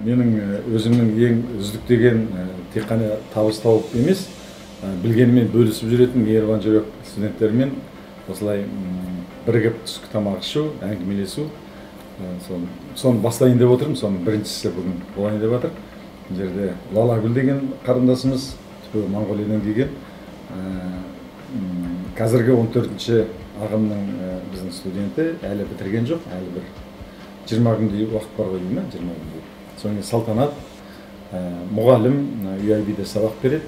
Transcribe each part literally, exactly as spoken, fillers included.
менің өзімнің ең үздік деген тек қана табыс тауып емес, білгенімен бөлісіп жүретін мейірбан жүрек студенттермен осылай бірігіп түскі тамақ ішу, әңгімелесу. Соны бастайын деп отырмын, соның біріншісі бүгін болайын деп жатыр. Бұл жерде Лалагүл деген қарындасымыз, Моңғолиядан келген. Қазіргі он төртінші ағымның біздің студенті, әлі бітірген жоқ, әлі бір жиырма күндей уақыт бар ғой деймін, жиырма күндей. Соңғы Салтанат, мұғалім, ю ай би'де сабақ береді.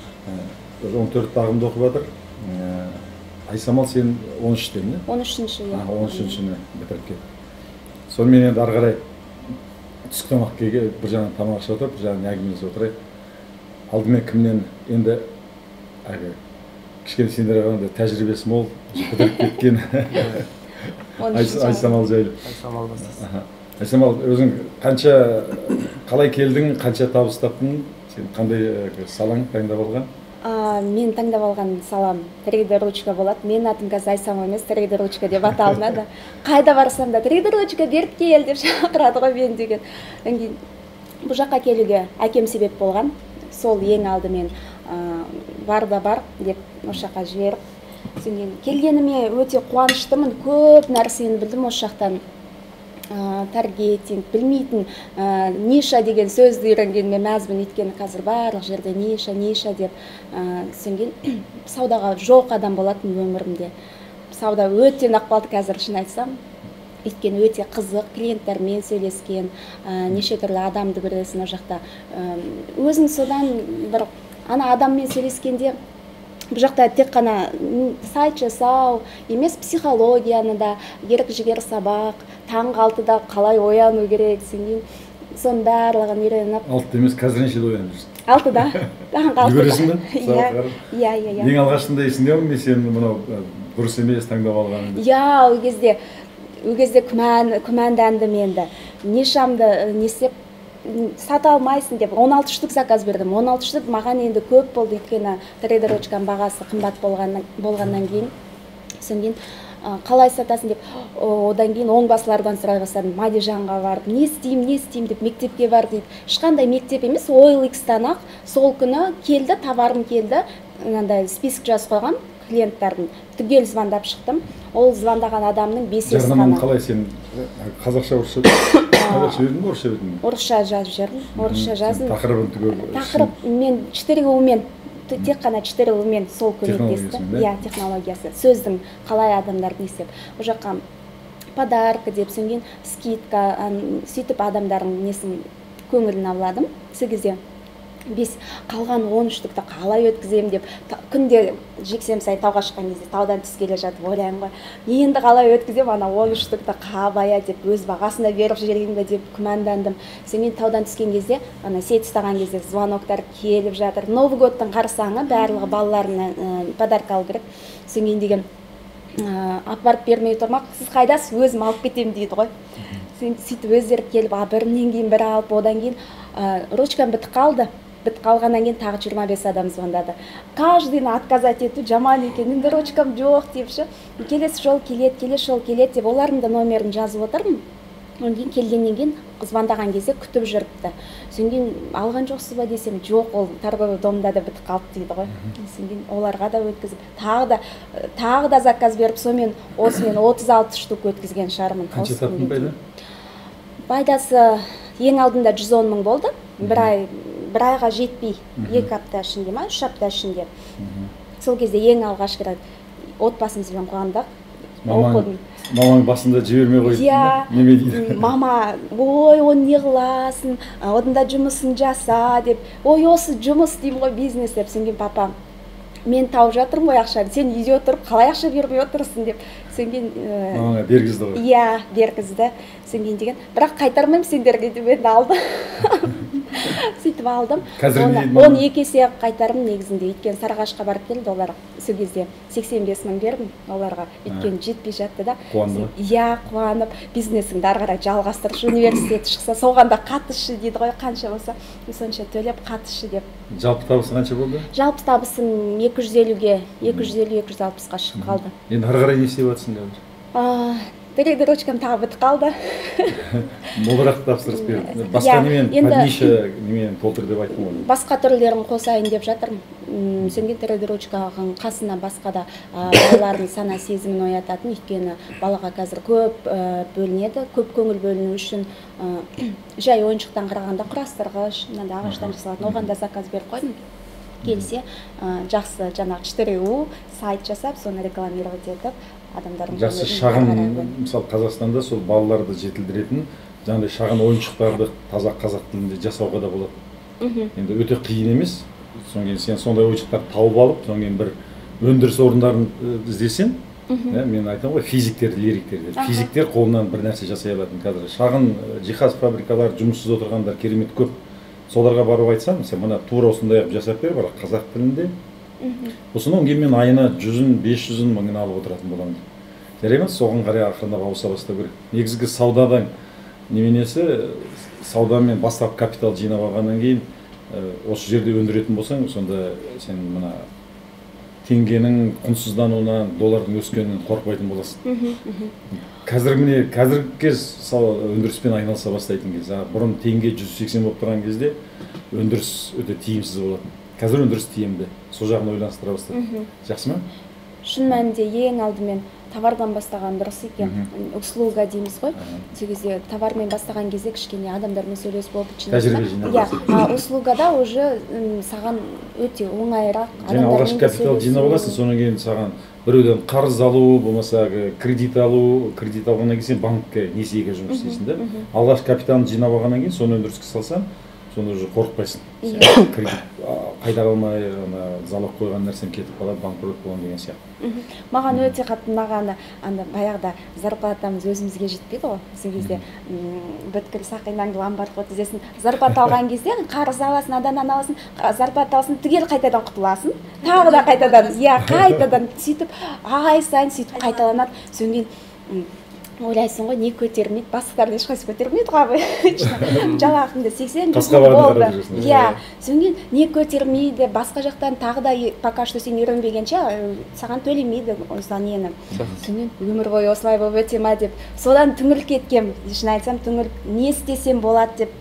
он төрт ағымда оқып жатыр. Айсамал, сен он үштен, не? он үшінші, иә. он үшіншіні бітіріп кет. Сонымен енді ары қарай түскі тамаққа бір жағынан тамақ ішіп отырып, бір жағынан әңгімелесіп отырайық. Алдымен кімнен енді кішкене сендерге қарағанда тәжірибесі мол, бітіріп кеткен Айсамал жайлы. Айсамал бастасын. Айсамал, өзің қанша, қалай келдің, қанша табыс таптың, сен қандай салаң таңдап алған? Мен таңдап алған салам трейдер ручка болады. Мен атым қазір Айсамал емес, трейдер ручка деп аталынады. Қайда барсам да трейдер ручка беріп кел деп шақырады ғой мен деген. Бұл жаққа келуге әкем себеп болған. Сол ең алды мен бар да бар деп осы жаққа жіберіп. Келгеніме өте қуаныштымын, көп нәрсені білдім осы жақтан. Таргетинг, білмейтін ниша деген сөзді үйренгеніме мәзбін, өйткені қазір барлық жерде ниша, ниша деп түсінген. Саудаға жоқ адам болатын өмірімде. Сауда өте нақпалды қазір шын айтсам. Өйткені өте қызық, клиенттермен сөйлескен, неше түрлі адамды көресің ол жақта. Өзің содан бір ана адаммен сөйлескенде бұл жақта тек қана сайт жасау емес, психологияны да, ерік жігер сабақ, таңғы алтыда қалай ояну керек, сенен соның барлығын үйреніп. Алтыда емес, қазір нешеде оянып жүрсің? Алтыда, таңғы алтыда. Жүгіресің бе? Иә, иә, иә. Ең алғашында есіңде ме, сен мынау дұрыс емес таңдап алғаныңды? Иә, ол кезде ол кезде күмәндандым енді. Нишамды несеп сата алмайсың деп он алты штук заказ бердім. он алты штук маған енді көп болды, өйткені трейдер ручканың бағасы қымбат болғаннан кейін. Содан қалай сатасың деп, одан кейін оңбасылардан сұрай бастадым. Мадижанға барып, не істеймін, не істеймін деп мектепке бар дейді. Ешқандай мектеп емес, о эл икстан ақ сол күні келді, товарым келді, мынандай список жазып қойған клиенттардың. Түгел звондап шықтым. Ол звондаған адамның бесесі ғана. Жарнаманы қалай сен қазақша, орысша қазақша бердің бе, орысша бердің бе? Орысша жазып жүрдім. Орысша жаздым. Тақырыбын түгел. Тақырып мен четыре у-мен, тек қана четыре у-мен сол көмектесті. Иә, технологиясы. Сөздің қалай адамдарды не істеп. Бұл жаққа подарка деп сөнген скидка, сөйтіп адамдардың несін көңілін ауладым. Сол кезде бес қалған он үштікті қалай өткізем деп күнде жексем сайын тауға шыққан кезде таудан түс келе жатып ойлаймын ғой, енді қалай өткізем ана он үштікті қабая деп өз бағасына беріп жіберейін бе деп күмәндандым. Сонымен таудан түскен кезде ана сет ұстаған кезде звоноктар келіп жатыр. Новый годтың қарсаңы барлығы балаларына подарка алу керек. Сонымен деген апарып бермей тұрмақ, сіз қайдасыз, өзім алып кетем дейді ғой. Сөйтіп өздері келіп бірінен кейін бірі алып, одан кейін ручкам бітіп қалды. Бітіп қалғаннан кейін тағы жиырма бес адам звондады. Каждыйны отказать ету жаман екен, енді ручкам жоқ депші. Келесі жол келеді, келесі жол келеді деп олардың да номерін жазып отырмын. Онан кейін келгеннен кейін звондаған кезде күтіп жүріпті. Содан кейін алған жоқсыз ба десем, жоқ, ол торговый домда да бітіп қалды дейді ғой. Содан кейін оларға да өткізіп, тағы да тағы да заказ беріп, сонымен осымен отыз алты штук өткізген шығармын. Қанша таптың пайда? Пайдасы ең алдында жүз он мың болды. Бір ай бір айға жетпей, екі апта ішінде ма, үш апта ішінде. Сол кезде ең алғашқы отбасымызбен қуандық. Мамаң басында жібермей қойды. Неме дейді? Мама, ой, оны не қыласың, одында жұмысын жаса деп. Ой, осы жұмыс деймін ғой, бизнес деп. Сенген папам, мен тауып жатырмын ғой ақшаны, сен үйде отырып қалай ақша бермей отырсың деп. Сенген мамаңа бергізді ғой. Иә, бергізді. Сенген деген, бірақ қайтармаймын сендерге деп енді алды. Сөйтіп алдым. Он екі есе қайтарым негізінде, өйткені Сарыағашқа барып келді олар. Сол кезде сексен бес мың бердім оларға, өйткені жетпей жатты да. Қуанды ма? Иә, қуанып, бизнесіңді ары қарай жалғастыршы, университет шықса, соғанда қатысшы дейді ғой, қанша болса, сонша төлеп қатысшы деп. Жалпы табысы қанша болды? Жалпы табысым екі жүз елуге, екі жүз елу екі жүз алпысқа шығып қалды. Енді ары қарай не істеп жатсың қазір? три дэ ручкам тағы бітіп қалды. Молырақ тапсырыс берді. Басқа немен подниша немен толтыр деп айттым ғой. Басқа түрлерін қосайын деп жатырмын. Сөнген три дэ ручканың қасына басқа да балалардың сана сезімін оятатын, өйткені балаға қазір көп бөлінеді, көп көңіл бөліну үшін жай ойыншықтан қарағанда құрастырғыш, ағаштан жасалатын, оған да заказ беріп қойдым. Келсе жақсы жаңағы четыре у сайт жасап, соны рекламировать етіп, адамдардың жақсы шағын, мысалы Қазақстанда сол балаларды жетілдіретін жаңағыдай шағын ойыншықтарды таза қазақ тілінде жасауға да болады. Енді өте қиын емес. Содан кейін сен сондай ойыншықтарды тауып алып, содан кейін бір өндіріс орындарын іздесең, мен айтамын ғой, физиктер, лириктер. Физиктер қолынан бір нәрсе жасай алатын. Қазір шағын жиһаз фабрикалар, жұмыссыз отырғандар керемет көп. Соларға барып айтсам, сен мына тура осындай жасап бер, бірақ қазақ тілінде. Осының кейін мен айына жүзін, бес жүзін мыңын алып отыратын боламын. Жарай ма? Соған қарай ақырындап ауыса бастау керек. Негізгі саудадан неменесі, саудамен бастап капитал жинап алғаннан кейін осы жерде өндіретін болсаң, сонда сен мына теңгенің құнсыздануынан, доллардың өскенінен қорықпайтын боласың. Қазір міне қазіргі кез өндіріспен айналыса бастайтын кез. Бұрын теңге жүз сексен болып тұрған кезде өндіріс өте тиімсіз болады. Қазір өндіріс тиімді. Сол жағын ойланыстыра бастады. Жақсы ма? Шын мәнінде ең алдымен товардан бастаған дұрыс екен. Услуга дейміз ғой. Сол кезде товармен бастаған кезде кішкене адамдармен сөйлесіп болып тәжірибе жинап. Иә, услугада уже саған өте оңайырақ. Жаңа алғашқы капитал жинап аласың, содан кейін саған біреуден қарыз алу, болмаса кредит алу, кредит алғаннан кейін сен банкке несиеге жұмыс істейсің да. Алғашқы капиталын жинап алғаннан кейін соны өндіріске салсаң, сонда уже қорықпайсың. Кредит қайта қалмай, залог қойған нәрсем кетіп қалады, банкрот боламын деген сияқты. Маған өте қатты маған анда баяғыда зарплатамыз өзімізге жетпейді ғой. Сол кезде бүткіл сақинан ломбард қойып тізесің. Зарплата алған кезде қарыз аласың, аданнан аласың, зарплата аласың, түгел қайтадан құтыласың. Тағы да қайтадан, иә, қайтадан сөйтіп ай сайын сөйтіп қайталанады. Содан кейін ойлайсың ғой, не көтермейді, бастықтардың ешқайсы көтермейді ғой. Жалақымды сексен болды. Иә, содан кейін не көтермейді, басқа жақтан тағы да пока что сен үйренбегенше саған төлемейді осыдан нені. Содан өмір бойы осылай болып өте ма деп, содан түңіліп кеткем. Шын айтсам, түңіліп не істесем болады деп.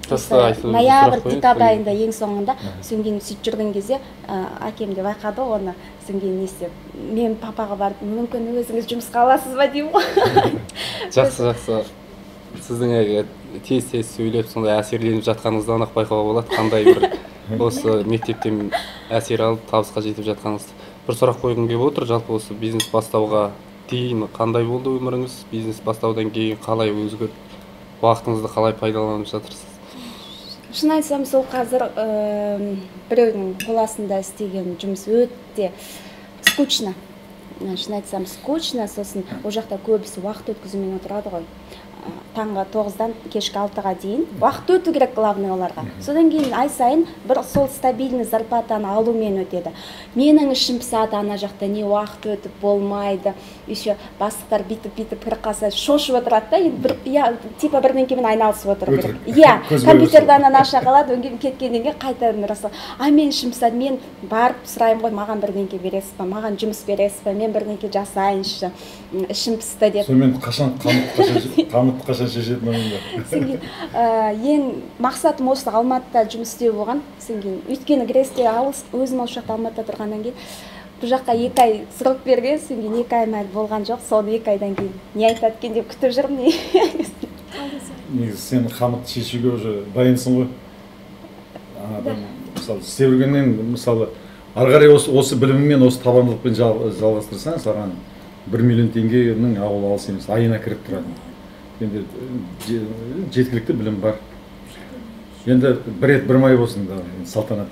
Ноябрь, декабрь айында ең соңында, содан кейін сөйтіп жүрген кезде әкем де байқады оны. Содан кейін не істеп, мен папаға барып, мүмкін өзіңіз жұмысқа аласыз ба деймін ғой. Жақсы, жақсы. Сіздің тез-тез сөйлеп, сондай әсерленіп жатқаныңыздан ақ байқауға болады, қандай бір осы мектептен әсер алып, табысқа жетіп жатқаныңызды. Бір сұрақ қойғым келіп отыр, жалпы осы бизнес бастауға дейін қандай болды өміріңіз? Бизнес бастаудан кейін қалай өзгерді? Уақытыңызды қалай пайдаланып жатырсыз? Шын айтсам, сол қазір біреудің қол астында істеген жұмыс өте скучно. Шын айтсам, скучно, сосын ол жақта көбісі уақыт өткізумен отырады ғой. Таңғы тоғыздан кешкі алтыға дейін уақыт өту керек главный оларға. Содан кейін ай сайын бір сол стабильный зарплатаны алумен өтеді. Менің ішім пысады, ана жақта не уақыт өтіп болмайды. Еще бастықтар битіп-битіп кіріп қалса шошып отырады да, бір я типа бірдеңкемен айналысып отыру керек. Иә, компьютердан аша қалады, өңгем кеткеннен кейін қайтадан раса. А мен ішім пысады, мен барып сұраймын ғой, маған бірдеңке бересіз ба, маған жұмыс бересіз ба, мен бірдеңке жасайыншы. Ішім пысты деп. Сонымен қашан қамыт қашан шешетін өмірде. Ең мақсатым осы Алматыда жұмыс істеу болған. Өйткені Гресте алыс, өзім осы жақта Алматыда тұрғаннан кейін бұл жаққа екі ай срок берген, содан кейін екі ай әлі болған жоқ. Соны екі айдан кейін не айтады екен деп күтіп жүрмін. Негізі сен қамыт шешуге уже дайынсың ғой. Мысалы, істеп жүргеннен, мысалы, ары қарай осы біліммен, осы табандылықпен жалғастырсаң, саған бір миллион теңгенің ауыл алыс емес, айына кіріп тұрады. Енді жеткілікті білім бар. Енді бір рет бір май болсын да, салтанат.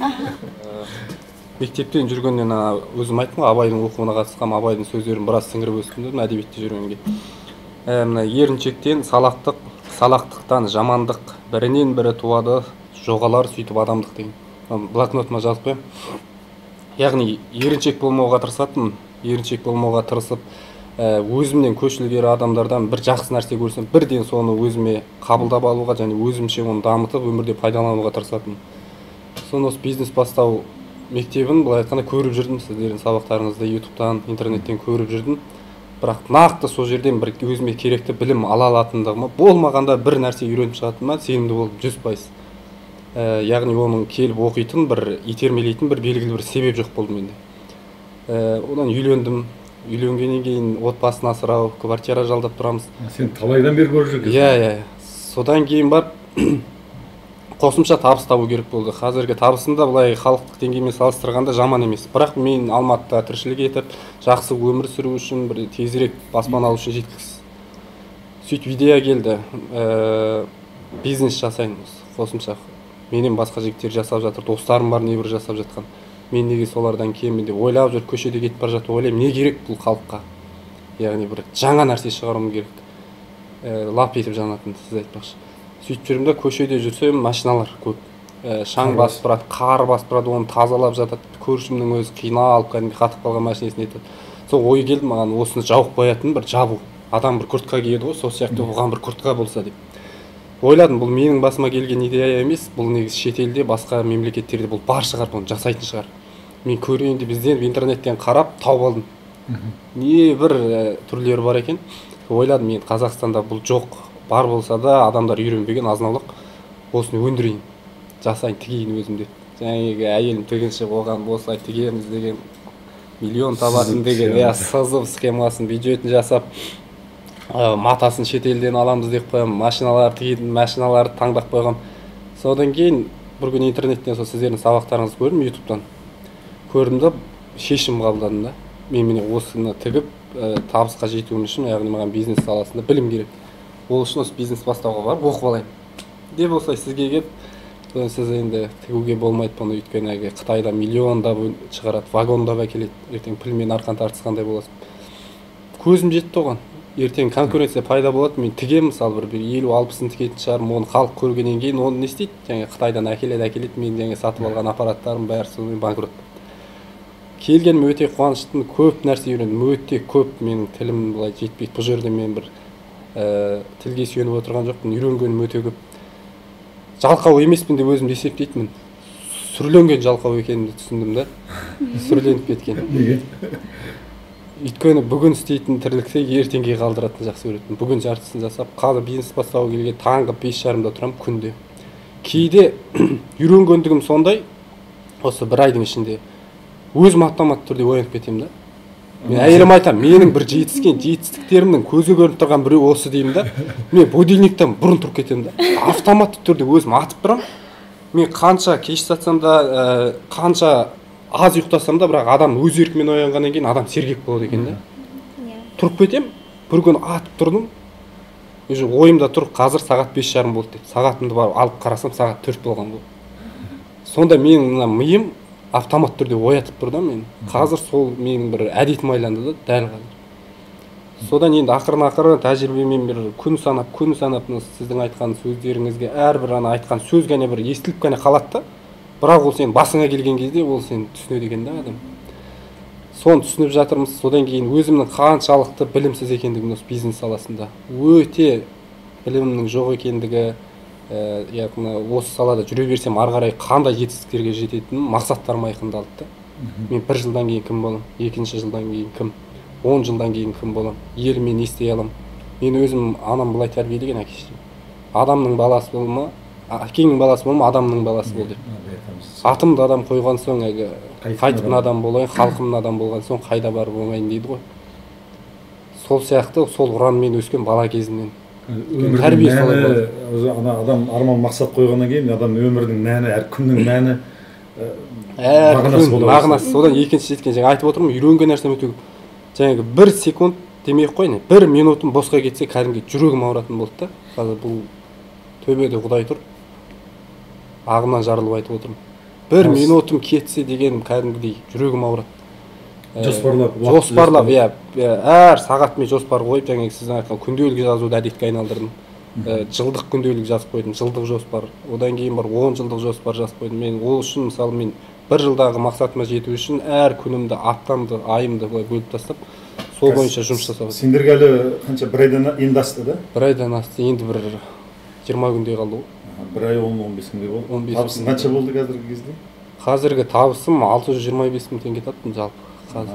Мектептен жүргеннен өзім айттым ғой, Абайдың оқуына қатысқам, Абайдың сөздерін біраз сіңіріп өстім дедім, әдебиетте жүргенге. Мына еріншектен салақтық, салақтықтан жамандық, бірінен бірі туады, жоғалар сөйтіп адамдық деген. Блокнотыма жазып қоямын. Яғни еріншек болмауға тырысатын, еріншек болмауға тырысып, өзімнен көш ілгері адамдардан бір жақсы нәрсе көрсем, бірден соны өзіме қабылдап алуға және өзімше оны дамытып, өмірде пайдалануға тырысатын. Соны осы бизнес бастау мектебін былай айтқанда көріп жүрдім, сіздердің сабақтарыңызды ютубтан, интернеттен көріп жүрдім. бірақ нақты сол жерден бір өзіме керекті білім ала алатындығыма, болмағанда бір нәрсе үйреніп шығатыныма сенімді болдым жүз пайыз. Яғни оның келіп оқитын бір итермелейтін бір белгілі бір себеп жоқ болды менде. Одан үйлендім. Үйленгеннен кейін отбасын асырау, квартира жалдап тұрамыз. Сен талайдан бері көріп жүрсің. Иә, иә. Содан кейін барып қосымша табыс табу керек болды. Қазіргі табысында былай халықтық деңгеймен салыстырғанда жаман емес. Бірақ мен Алматыда тіршілік етіп, жақсы өмір сүру үшін, бір тезірек баспана алу үшін жеткіз. Сөйтіп идея келді. Бизнес жасайын қосымша. Менен басқа жігіттер жасап жатыр, достарым бар небір жасап жатқан. Мен неге солардан кеммін деп ойлап жүр, көшеде кетіп бара жатып ойлаймын, не керек бұл халыққа? Яғни бір жаңа нәрсе шығаруым керек. Лап етіп жанатын, сіз айтпақшы. Сөйтіп жүрмін да, көшеде жүрсем, машиналар көп. Шаң басып тұрады, қар басып тұрады, оны тазалап жатады. Көршімнің өзі қиналып, кәдімгі қатып қалған машинесін етеді. Сол ой келді маған, осыны жауып қоятын бір жабу. Адам бір куртка киеді ғой, сол сияқты оған бір куртка болса деп. Ойладым, бұл менің басыма келген идея емес, бұл негізі шетелде, басқа мемлекеттерде бұл бар шығар, бұны жасайтын шығар. Мен көрейін деп бізден интернеттен қарап тауып алдым. Не бір түрлері бар екен. Ойладым, мен Қазақстанда бұл жоқ, бар болса да адамдар үйренбеген азынаулық, осыны өндірейін, жасайын, тігейін өзім деп. Жаңағы әйелім тігінші, оған осылай тігеміз деген, миллион табатын деген, сызып схемасын, бюджетін жасап, матасын шетелден аламыз деп қоям, машиналар тігетін, машиналарды таңдап қойғам. Содан кейін бір күн интернеттен сол сіздердің сабақтарыңызды көрдім, ютубтан. Көрдім да шешім қабылдадым да. Мен міне осыны тігіп, табысқа жетуім үшін, яғни маған бизнес саласында білім керек. Ол үшін осы бизнес бастауға барып оқып алайын. Деп осылай сізге келіп, сіз енді тігуге болмайды бұны, өйткені Қытайда миллиондап шығарады, вагондап әкеледі, ертең пілмен арқан тартысқандай боласың. Көзім жетті оған. Ертең конкуренция пайда болады, мен тігем, мысалы бір елу алпысын тігетін шығармын, оны халық көргеннен кейін оны не істейді? Жаңа Қытайдан әкеледі, әкеледі, мен жаңа сатып алған аппараттарым бәрі сонымен банкрот. Келгенім өте қуаныштымын, көп нәрсе үйрендім, өте көп, менің тілім былай жетпейді. Бұл жерде мен бір тілге сүйеніп отырған жоқпын, үйренгенім өте көп. Жалқау емеспін деп өзімді есептейтінмін. Сүрленген жалқау екенімді түсіндім да. Сүрленіп кеткен. Неге? Өйткені бүгін істейтін тірлікті ертеңге қалдыратын жақсы көретін. Бүгін жартысын жасап, қазір бизнес бастауға келген таңғы бес жарымда тұрамын күнде. Кейде үйренгендігім сондай, осы бір айдың ішінде өзім автоматты түрде оянып кетемін да. Мен әйелім айтам, менің бір жетіскен жетістіктерімнің көзі көрініп тұрған біреу осы деймін да. Мен будильниктен бұрын тұрып кетемін да. Автоматты түрде өзім атып тұрамын. Мен қанша кеш жатсам да, қанша аз ұйықтасам да, бірақ адам өз еркімен оянғаннан кейін адам сергек болады екен да. Тұрып кетем, бір күн атып тұрдым. Уже ойымда тұр, қазір сағат бес жарым болды деп. Сағатымды барып алып қарасам, сағат төрт болған болды. Сонда менің мына миым автомат түрде оятып тұр да мен. Қазір сол менің бір әдетім айланды да, дәл қазір. Содан енді ақырын-ақырын тәжірибемен бір күн санап, күн санап сіздің айтқан сөздеріңізге әрбір ана айтқан сөз ғана бір естіліп қана қалады да. Бірақ ол сен басыңа келген кезде ол сен түсінеді екен да адам. Соны түсініп жатырмыз. Содан кейін өзімнің қаншалықты білімсіз екендігім осы бизнес саласында. Өте білімнің жоқ екендігі, яғни осы салада жүре берсем ары қарай қандай жетістіктерге жететінім мақсаттарым айқындалды да. Мен бір жылдан кейін кім боламын, екінші жылдан кейін кім, он жылдан кейін кім боламын, еліме не істей аламын. Мен өзім анам былай тәрбиелеген әкешім. Адамның баласы болма, әкеңнің баласы болма, адамның баласы бол деп. Атымды адам қойған соң, қайтып адам болайын, халқымның адам болған соң қайда барып оңайын дейді ғой. Сол сияқты, сол ұранмен өскен бала кезінен. Өмірдің мәні, адам арман мақсат қойғаннан кейін, адам өмірдің мәні, әр күннің мәні, мағынасы. Содан екінші жеткен, жаңа айтып отырмын, үйренген нәрсем өте көп. Жаңағы бір секунд демей қойын, бір минутым босқа кетсе, кәдімгі жүрегім ауыратын болды да. Қазір бұл төбеде Құдай тұр, ағымнан жарылып айтып отырмын. Бір минутым кетсе деген кәдімгідей жүрегім ауырады. Жоспарлап, жоспарлап, иә, әр сағат мен жоспар қойып, жаңағы сіздің айтқан күнделік жазуды әдетке айналдырдым. Жылдық күнделік жазып қойдым, жылдық жоспар. Одан кейін бар он жылдық жоспар жазып қойдым. Мен ол үшін, мысалы, мен бір жылдағы мақсатыма жету үшін әр күнімді, аптамды, айымды былай бөліп тастап, сол бойынша жұмыс жасап. Сендерге әлі қанша, бір айдан енді асты да? Бір айдан асты, енді бір жиырма күндей қалды ғой. Бір ай он бес күндей болды. Табысың қанша болды қазіргі кезде? Қазіргі табысым алты жүз жиырма бес мың теңге таптым жалпы. Қазір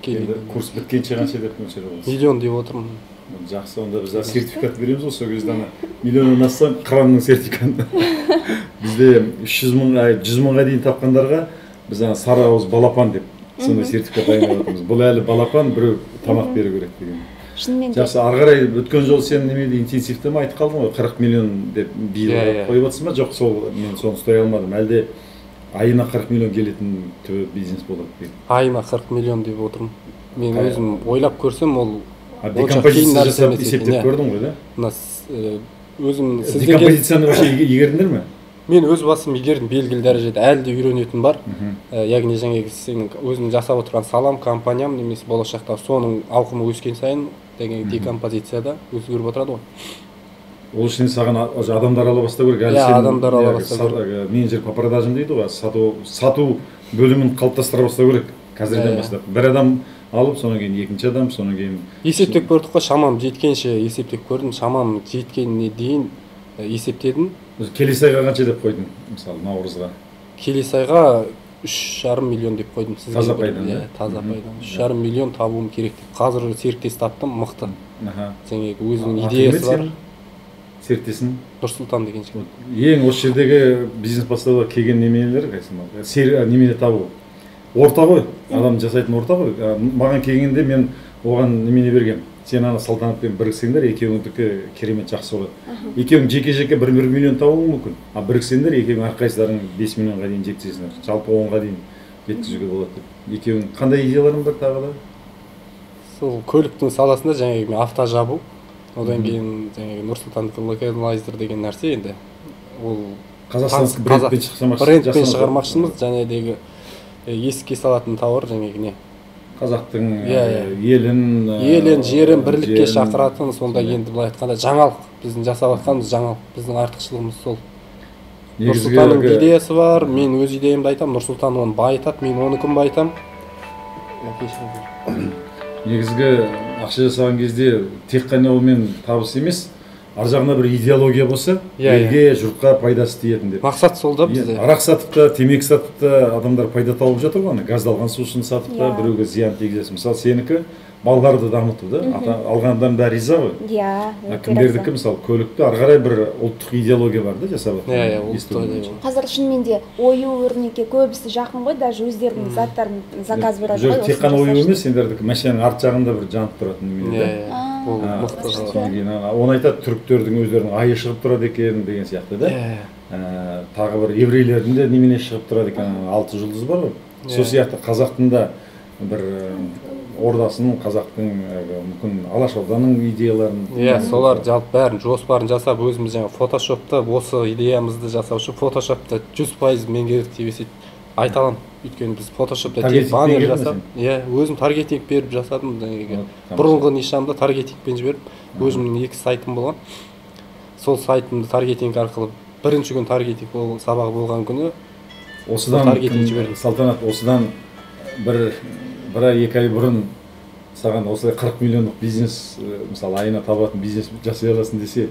келді. Курс біткенше қанша деп мөлшер боласыз? Миллион деп отырмын. Жақсы, онда біз сертификат береміз ғой, сол кезде ана миллионнан ассаң қыранның сертификатын. Бізде үш жүз мыңға, жүз мыңға дейін тапқандарға біз ана сары ауыз балапан деп сондай сертификат дайындап жатырмыз. Бұл әлі балапан, біреу тамақ беру керек деген. Шынымен де. Жақсы, ары қарай өткен жолы сен немеде интенсивті ме айтып қалдың ғой, қырық миллион деп биыл қойып отырсың ба? Жоқ, сол мен соны ұстай алмадым. Әлде айына қырық миллион келетін түбі бизнес болады дейді. Айына қырық миллион деп отырмын. Мен өзім ойлап көрсем, ол декомпозиция жасап есептеп көрдің ғой, да? Мына өзім сізден декомпозицияны вообще игердіңдер ме? Мен өз басым игердім, белгілі дәрежеде, әлі де үйренетін бар. Яғни жаңағы сенің өзің жасап отырған салам, компаниям немесе болашақта соның ауқымы өскен сайын деген декомпозицияда өзгеріп отырады ғой. Ол үшін саған адамдар ала бастау керек. Иә, адамдар ала бастау керек. Менеджер по продажам дейді ғой, сату сату бөлімін қалыптастыра бастау керек қазірден бастап. Бір адам алып, содан кейін екінші адам, содан кейін есептеп көрдік қой, шамам жеткенше есептеп көрдім, шамам жеткеніне дейін есептедім. Келесі айға қанша деп қойдың, мысалы, наурызға? Келесі айға үш жарым миллион деп қойдым. Таза пайдан, иә? Таза пайдан. үш жарым миллион табуым керек деп. Қазір серіктес таптым, мықты. Жаңағы өзінің идеясы бар. Серіктесін? Нұрсұлтан деген жігіт. Ең осы жердегі бизнес бастауға келген неменелер қайсы? Немене табу? Орта ғой, адам жасайтын орта ғой. Маған келгенде мен оған немене берген. Сен ана Салтанатпен біріксеңдер, екеуіңдікі керемет жақсы болады. Екеуің жеке-жеке бір миллион табуың мүмкін. А біріксеңдер, екеуің әрқайсыларың бес миллионға дейін жеткізесіңдер. Жалпы онға дейін жеткізуге болады деп. Екеуің қандай идеяларың бар тағы да? Сол көліктің саласында жаңағы авто жабу, одан кейін жаңағы Нұрсұлтандікі локалайзер деген нәрсе енді. Ол қазақстандық брендпен шығармақшымыз. Брендпен шығармақшымыз, жаңағыдегі еске салатын тауар жаңағы не? Қазақтың елін, елін, жерін бірлікке шақыратын, сонда енді былай айтқанда жаңалық, біздің жасап жатқанымыз жаңалық, біздің артықшылығымыз сол. Нұрсұлтанның идеясы бар, мен өз идеямды айтам, Нұрсұлтан оны байытады, мен оныкін байытам. Негізгі ақша жасаған кезде тек қана олмен табыс емес, ар жағына бір идеология болса, елге, жұртқа пайдасы тиетін деп. Мақсат сол да бізде. Арақ сатып та, темекі сатып та адамдар пайда тауып жатыр ғой, газдалған сусын сатып та, біреуге зиян тигізесің. Мысалы, сенікі балаларды дамыту да, алған адам бәрі риза ғой. Иә. Кімдердікі, мысалы, көлікті ары қарай бір ұлттық идеология бар да жасап жатқан. Иә, ұлттық. Қазір шынымен де ою өрнекке көбісі жақын ғой, даже өздерінің заттарын заказ береді ғой. Тек қана ою емес, сендердікі машинаның арт жағында бір жанып тұратын немене да. Оны айтады, түріктердің өздерінің айы шығып тұрады екен деген сияқты да. Тағы бір еврейлердің де немене шығып тұрады екен, алты жұлдыз бар ғой. Сол сияқты қазақтың да бір ордасының, қазақтың мүмкін Алашорданың идеяларын. Иә, солар жалпы бәрін жоспарын жасап, өзіміз жаңа фотошопта осы идеямызды жасау үшін фотошопта жүз пайыз меңгердік деп есеп айта аламын. Өйткені біз фотошопта тек баннер жасап, иә, өзім таргетинг беріп жасадым. Бұрынғы нишамда таргетингпен жіберіп, өзімнің екі сайтым болған. Сол сайтымды таргетинг арқылы бірінші күн таргетинг сабағы болған күні осыдан таргетинг жібердім. Салтанат, осыдан бір бір ай екі ай бұрын саған осылай қырық миллиондық бизнес, мысалы айына табатын бизнес жасай аласың десе,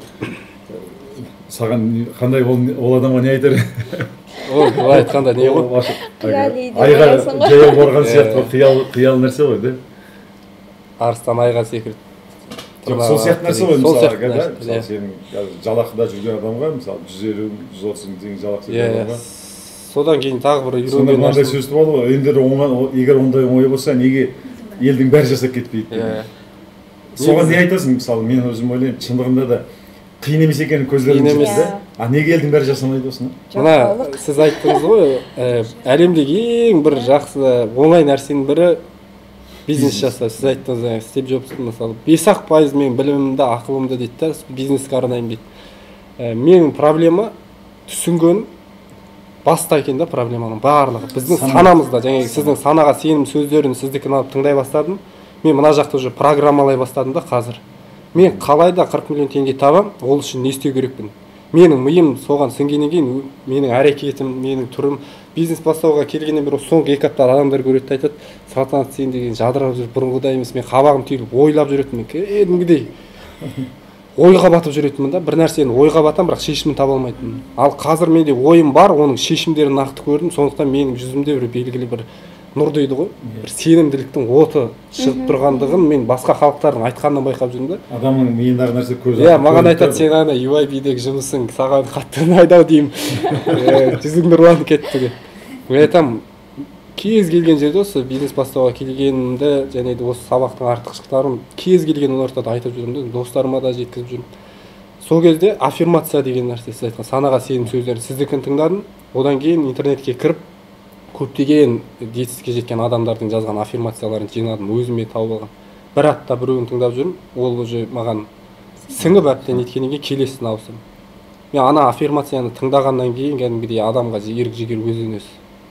саған қандай ол адамға не айтар? Ол былай айтқанда не ғой? Айға жаяу барған сияқты қиял нәрсе ғой, да? Арыстан айға секірді. Сол сияқты нәрсе ғой, мысалы, да? Сенің жалақыда жүрген адамға, мысалы, жүз елу жүз отыз мың теңге жалақы жүрген адамға. Содан кейін тағы бір үйренген нәрсе. Сонда мынандай сөз болады ғой, ендер егер ондай оңай болса, неге елдің бәрі жасап кетпейді? Соған не айтасың? Мысалы, мен өзім ойлаймын, шындығында да қиын емес екенін көздеріңіз жетті. А неге елдің бәрі жасамайды осыны? Мына сіз айттыңыз ғой, әлемдегі ең бір жақсы оңай нәрсенің бірі бизнес жасау. Сіз айттыңыз, Стив Джобстың мысалы, бес ақ пайыз мен білімімді, ақылымды дейді да, бизнеске арнаймын дейді. Менің проблема түсінгенім баста екен да проблеманың барлығы. Біздің санамызда, жаңағы сіздің санаға сенім сөздерін сіздікін алып тыңдай бастадым. Мен мына жақта уже программалай бастадым да қазір. Мен қалай да қырық миллион теңге табам, ол үшін не істеу керекпін? Менің миым соған сіңгеннен кейін, менің әрекетім, менің түрім, бизнес бастауға келгеннен бері соңғы екі аптада адамдар көреді айтады, Салтанат сен деген жадырап жүр, бұрынғыдай емес, мен қабағым түйіліп ойлап жүретінмін, кәдімгідей ойға батып жүретінмін да, бір нәрсені ойға батам, бірақ шешімін таба алмайтынмын. Ал қазір менде ойым бар, оның шешімдерін нақты көрдім, сондықтан менің жүзімде бір белгілі бір нұр дейді ғой, бір сенімділіктің оты шығып тұрғандығын мен басқа халықтардың айтқанынан байқап жүрмін да. Адамның миындағы нәрсе көз. Иә, маған айтады, сен ана ю ай би-дегі жұмысың саған қатты ұнайды-ау деймін. Жүзің нұрланып кетті деп. Мен айтамын, кез келген жерде осы бизнес бастауға келгенімді және де осы сабақтың артықшылықтарын кез келген ортада айтып жүрмін да, достарыма да жеткізіп жүрмін. Сол кезде аффирмация деген нәрсе, сіз айтқан санаға сенім сөздерін сіздікін тыңдадым. Одан кейін интернетке кіріп көптеген жетістікке жеткен адамдардың жазған аффирмацияларын жинадым, өзіме тауып алған. Бір апта біреуін тыңдап жүрмін, ол уже маған сіңіп әбден неткеннен кейін келесін ауысым. Мен ана аффирмацияны тыңдағаннан кейін кәдімгідей адамға ерік жігер өзінес.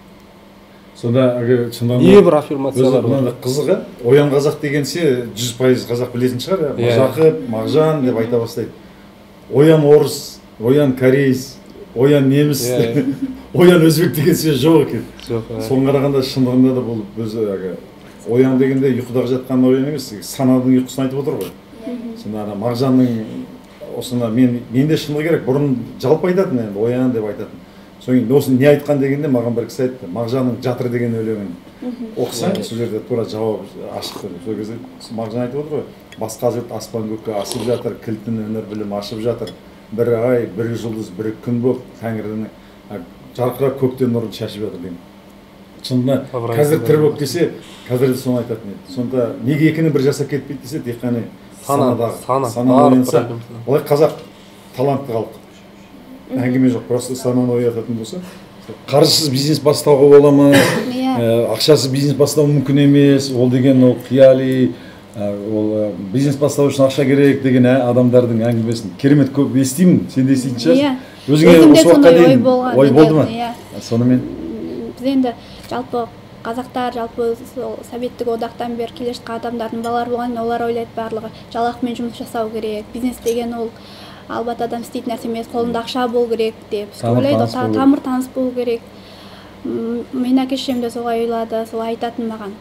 Сонда шынында не бір аффирмациялар бар. Қызығы, оян қазақ дегенсе жүз пайыз қазақ білетін шығар, Мыржақып, Мағжан деп айта бастайды. Оян орыс, оян кореец, оян неміс, оян өзбек деген сөз жоқ екен. Соған қарағанда шындығында да бұл өзі оян дегенде ұйқыдағы жатқан оян емес, сананың ұйқысын айтып отыр ғой. Сонда Мағжанның осында мен менде шындығы керек, бұрын жалпы айтатын енді оян деп айтатын. Соң осыны не айтқан дегенде маған бір кісі айтты, Мағжанның жатыр деген өлеңін оқысаң, сол жерде тура жауап ашық тұр. Сол кезде Мағжан айтып отыр ғой, басқа жұрт аспан көкке асып жатыр, кілтін өнер білім ашып жатыр. Бір ай, бір жұлдыз, бір күн болып, Тәңірдің жарқырап көктен нұрын шашып жатыр деген. Шынында қазір тірі болып десе, қазір де соны айтатын еді. Сонда неге екінің бір жасап кетпейді десе, тек қана санадағы, сана оянса, олай қазақ талантты халық. Әңгіме жоқ, просто сананы оятатын болса, қаржысыз бизнес бастауға бола ма, ақшасыз бизнес бастау мүмкін емес, ол деген ол қияли, ол бизнес бастау үшін ақша керек деген адамдардың әңгімесін керемет көп естимін, сен де естейтін шығарсың. Өзіңе осы уақытқа дейін ой болды ма? Сонымен біз енді жалпы қазақтар, жалпы советтік одақтан бері келе жатқан адамдардың балалары болған, олар ойлайды барлығы жалақымен жұмыс жасау керек, бизнес деген ол албат адам істейтін нәрсе емес, қолында ақша болу керек деп ойлайды, тамыр таныс болу керек. Мен әке-шешем де солай ойлады, солай айтатын маған.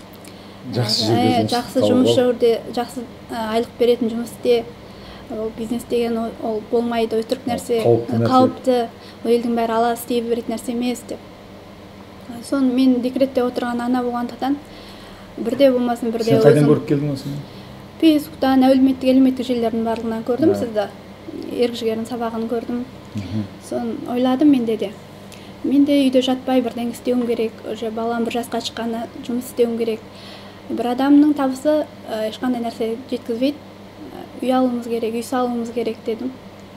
Жақсы жұмыс жерде, жақсы айлық беретін жұмыс істе, бизнес деген ол болмайды, өтірік нәрсе, қауіпті, елдің бәрі ала істей беретін нәрсе емес деп. Соны мен декретте отырған ана болғандықтан бірде болмасын, бірде өзім. Сен қайдан көріп келдің осыны? Фейсбуктан, әлеуметтік әлеуметтік желілердің барлығынан көрдім сізді. Ерік жігердің сабағын көрдім. Соны ойладым менде де. Мен де үйде жатпай бірдеңе істеуім керек. Уже балам бір жасқа шыққанда жұмыс істеуім керек. Бір адамның табысы ешқандай нәрсе жеткізбейді. Үй алуымыз керек, үй салуымыз керек дедім.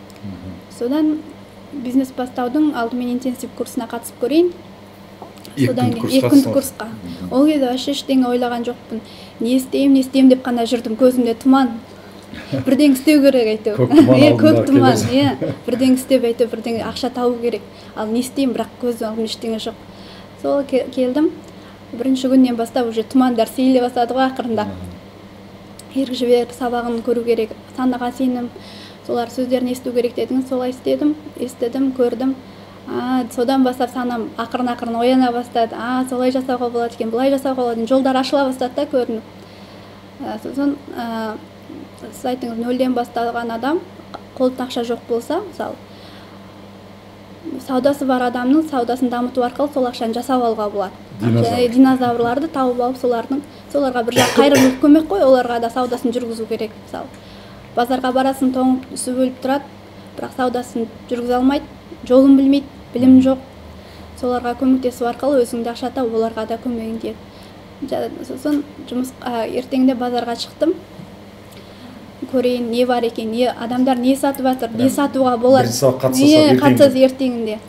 Содан бизнес бастаудың алдымен интенсив курсына қатысып көрейін. Содан кейін екі күндік курсқа. Ол кезде вообще ештеңе ойлаған жоқпын. Не істеймін, не істеймін деп қана жүрдім. Көзімде тұман. Бірдеңе істеу керек әйтеуір. Көк тұман. Бірдеңе істеп әйтеуір бірдеңе ақша табу керек. Ал не істеймін, бірақ көз алдымда ештеңе жоқ. Сол келдім. Бірінші күннен бастап уже тұмандар сейіле бастады ғой ақырында. Ерік жігер сабағын көру керек, санаға сенім, солар сөздерін есту керек дедіңіз, солай істедім, естідім, көрдім. Содан бастап санам ақырын-ақырын ояна бастады. Солай жасауға болады екен, бұлай жасауға болады, жолдар ашыла бастады да көрініп. Сосын сіз айтыңыз, нөлден басталған адам, қолында ақша жоқ болса, мысалы, саудасы бар адамның саудасын дамыту арқылы сол ақшаны жасап алуға болады. Динозаврларды тауып алып, солардың соларға бір жақ қайырымдылық көмек қой, оларға да саудасын жүргізу керек. Мысалы, базарға барасын, тоңып түсіп өліп тұрады, бірақ саудасын жүргізе алмайды, жолын білмейді, білім жоқ. Соларға көмектесу арқылы өзіңді ақша тауып, оларға да көмегің тиеді. Сосын жұмыс ертеңде базарға шықтым. Көрейін, не бар екен, не адамдар не сатып жатыр, не сатуға болады. Не қатысыз ертеңінде.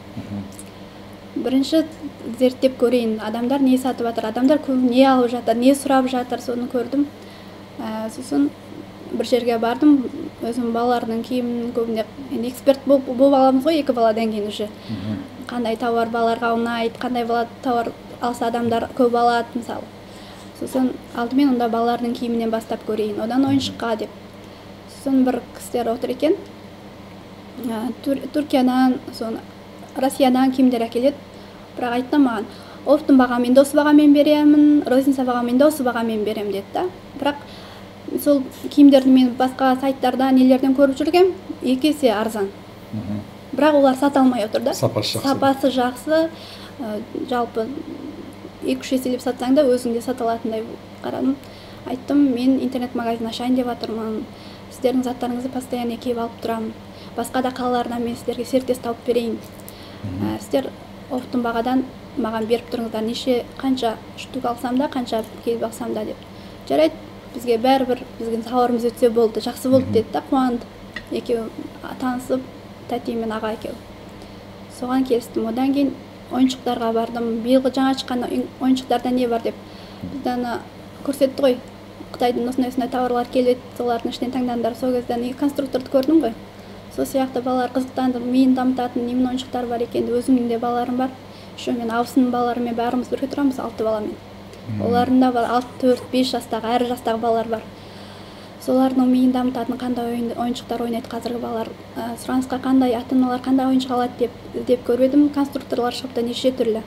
Бірінші зерттеп көрейін, адамдар не сатып жатыр, адамдар не алып жатыр, не сұрап жатыр, соны көрдім. Сосын бір жерге бардым, өзім балалардың киімін көбіне, эксперт болып аламыз ғой, екі баладан кейін уже. Қандай тауар балаларға ұнайды, қандай тауар алса адамдар көп алады, мысалы. Сосын алдымен онда балалардың киімінен бастап көрейін, одан ойыншыққа деп. Сосын бір кісілер отыр екен, Түркиядан, Россиядан киімдер әкеледі. Бірақ айтты маған, оптың бағамен де осы бағамен беремін, розница бағамен де осы бағамен беремін деді да. Бірақ сол киімдерді мен басқа сайттардан, нелерден көріп жүргем, екі есе арзан. Бірақ олар сата алмай отыр да. Сапасы жақсы. Сапасы жақсы, жалпы эки үч эселеп сатсаң да өзүңде сата алатындай карадым. Айттым, мен интернет магазин ашайын деп атырмын. Сиздердин заттарыңызды постоянно кийип алып турам. Башка да калалардан мен сиздерге серіктес тауып берейин. Сиздер оптун багадан маған беріп тұрыңыздар, неше қанша штук алсам да, қанша келіп алсам да деп. Жарайды, бізге бәрібір біздің тауарымыз өтсе болды, жақсы болды деді да, қуанды. Екеу танысып, тәтей мен аға екеу. Соған келістім. Одан кейін ойыншықтарға бардым. Биылғы жаңа шыққан ойыншықтарда не бар деп. Бізден көрсетті ғой. Қытайдың осындай-осындай тауарлар келіп, солардың ішінен таңдаңдар. Сол кезде конструкторды көрдім ғой. Сол сияқты балалар қызықтанды, миын дамытатын немен ойыншықтар бар екен. Өзімнің де балаларым бар. Şu мен авысының балаларымен бәріміз бірге тұрамыз, алты баламен. Оларында бар алты, төрт, беш жастағы, әр жастағы балалар бар. Солардың миын дамытатын қандай ойыншықтар ойнайды қазіргі балалар. Сұранысқа қандай ата-аналар қандай ойыншық алады деп іздеп көрдім. Конструкторлар шығыпты неше түрлі.